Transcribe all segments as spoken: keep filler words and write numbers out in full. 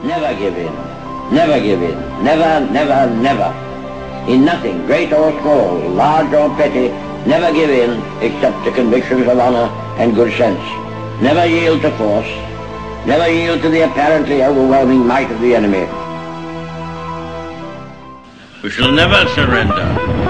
Never give in. Never give in. Never, never, never. In nothing, great or small, large or petty, never give in except to convictions of honour and good sense. Never yield to force. Never yield to the apparently overwhelming might of the enemy. We shall never surrender.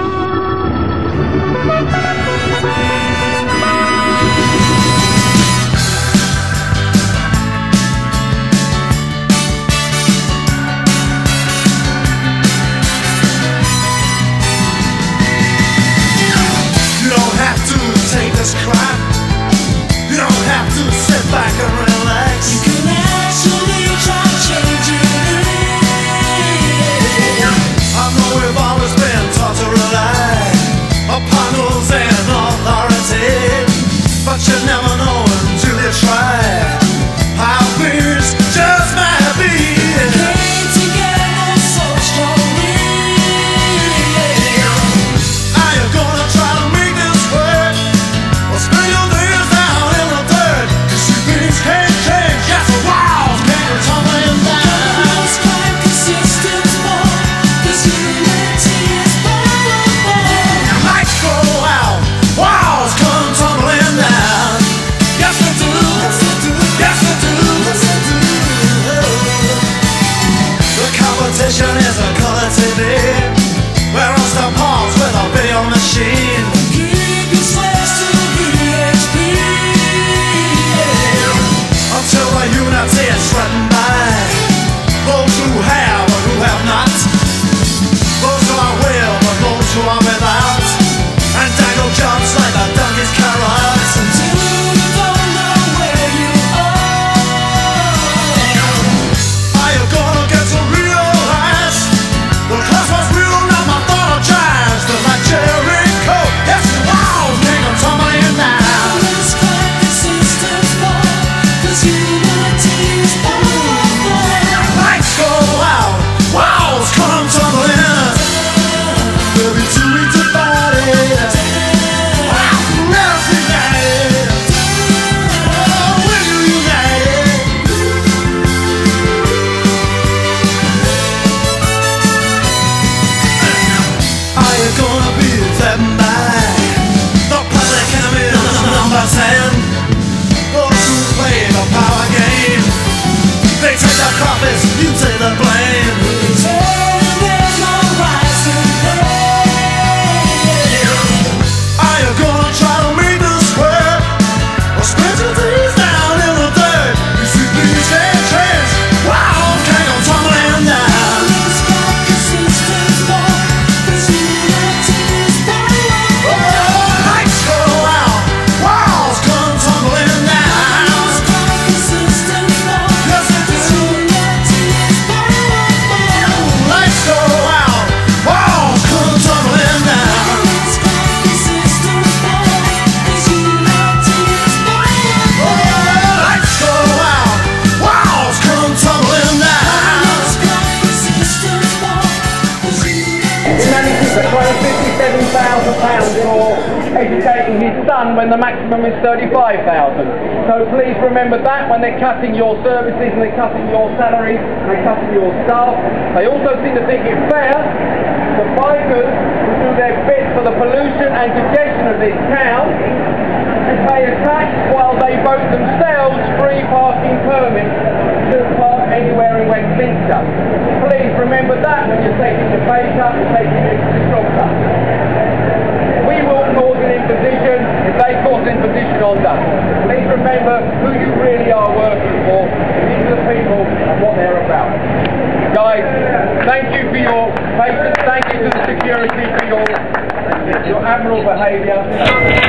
Crap. You don't have to sit back and relax. You can actually try changing it. I know we've always been taught to rely upon rules and authority, but you never know until you try how things just might be. Came together so strongly. Are you gonna try to make this work? Spend your days down in the dirt, 'cause you things can't change. Yes, the walls can't tumbling down. It's quite consistent for, 'cause unity is powerful. Lights go out, walls come tumbling down. Yes, they do. Yes, they do. Yes, they do. Yes, they do. The competition is a color T V. We're on the pause with a video machine. Keep your slaves to until the unity is threatened by those who have or who have not, those who are with or those who are without, and dangle jumps like a donkey's carrots until you don't know where you are. Are you gonna get to realize the class was real, not my thought of giants? They're like Jericho, yes, the walls can't come tumbling down. Lights go out, walls come tumbling. We'll be too weak to fight it. Let us unite. Oh, we're united. Are you gonna be threatened by the public enemy number ten? Those who play the power game, they take the profits, you take the blame. There's no rise in pay. Are you gonna try to make this work, or spend your days down in the dirt? You see things can't change, walls can't go tumbling down. It's got consistent for, 'cause unity is powerful. Oh, lights go out, walls come tumbling down. It's got consistent for, Yes, it is. unity is powerful. Lights go out, walls come tumbling down. It's got consistent for, 'cause unity is powerful. Oh, lights go out, walls come tumbling down. It's got consistent for, 'cause unity. He manages to claim fifty-seven thousand pounds for educating his son when the maximum is thirty-five thousand pounds. So please remember that when they're cutting your services and they're cutting your salaries and they're cutting your staff. They also seem to think it's fair that bikers who do their bit for the pollution and congestion of this town and pay a tax while they vote themselves free parking permits to park anywhere in Westminster. Please remember that when you're taking the pay cut and taking the job cut. We will cause an imposition if they cause imposition on us. Please remember who you really are working for. These are the people and what they're about. Guys, thank you for your patience. Thank you to the security for your, your admirable behaviour.